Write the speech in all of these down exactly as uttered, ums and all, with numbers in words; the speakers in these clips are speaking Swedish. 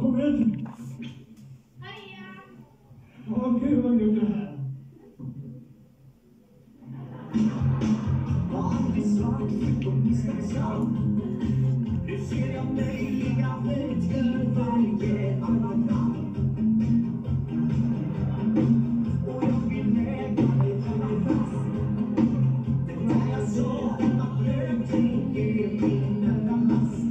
kom in. Heja! Vad kul vad gjort det här. Vanlig sak, och misstänksam. Nu ser jag mig, jag vet över varje annat namn. Och jag vill lägga mig för fast. Det där jag sa, att lögning är min enda last.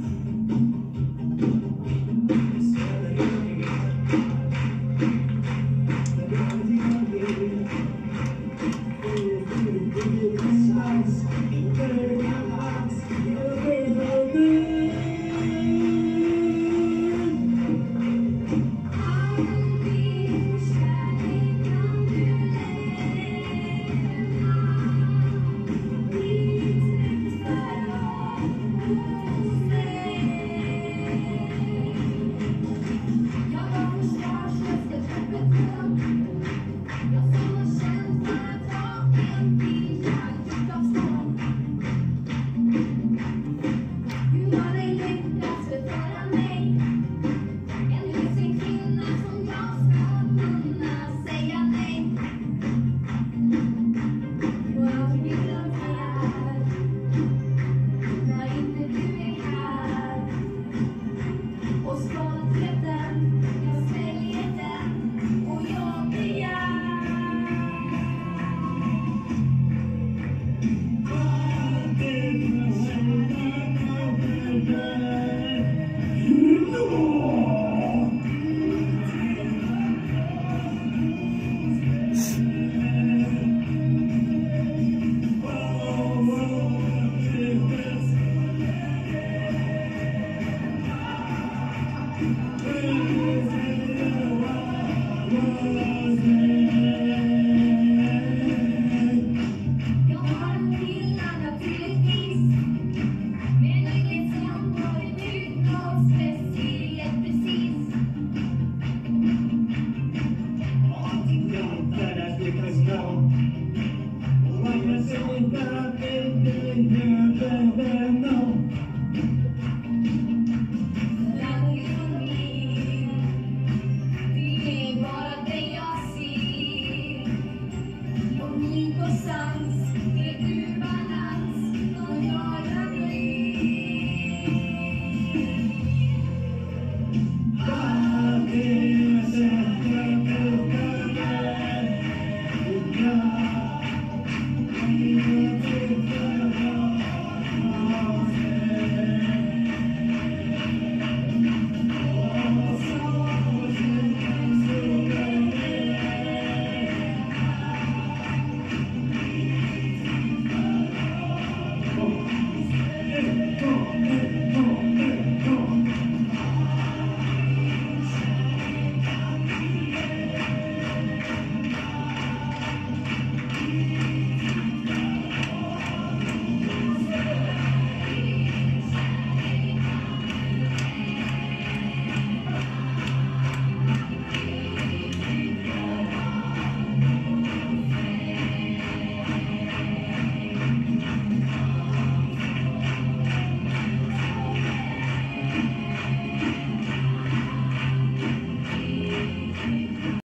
Yeah.